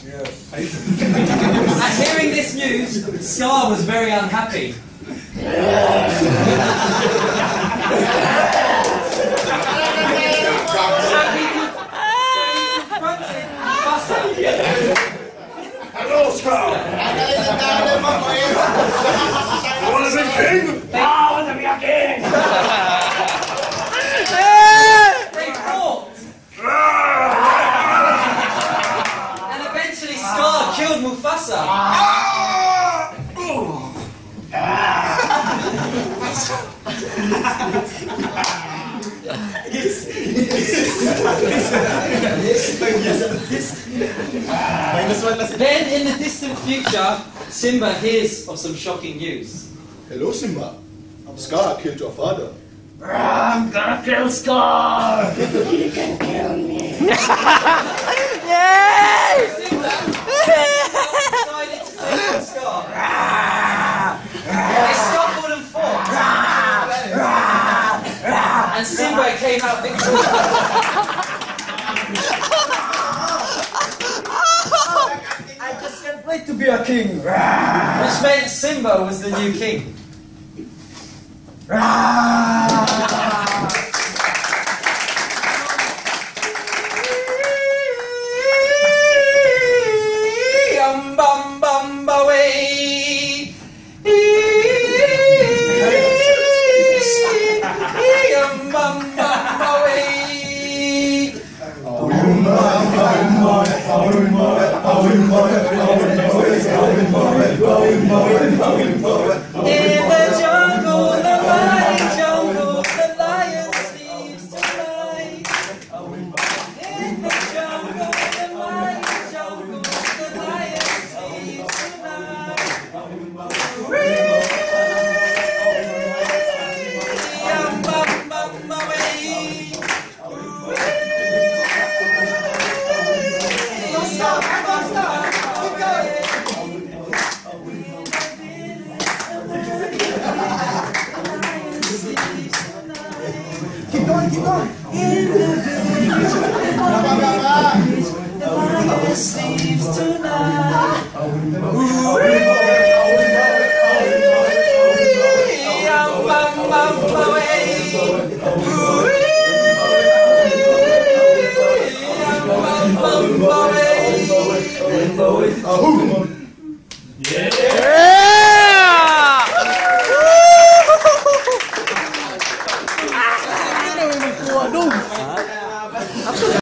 Yes. At hearing this news, Scar was very unhappy. Hello, Scar! You want to be king? I want to be a king! They fought! And eventually Scar killed Mufasa. Then, in the distant future, Simba hears of some shocking news. Hello, Simba. Scar killed your father. I'm gonna kill Scar! You can kill me! Simba decided to take on Scar. They scuffled and fought. And Simba came out victorious. I just can't wait to be a king! Which meant Simba was the new king. In the jungle, the mighty jungle, the lion sleeps tonight. In the jungle, the mighty jungle, the lion sleeps tonight. Keep going, keep going! In the village, the lion sleeps tonight. Ahoo!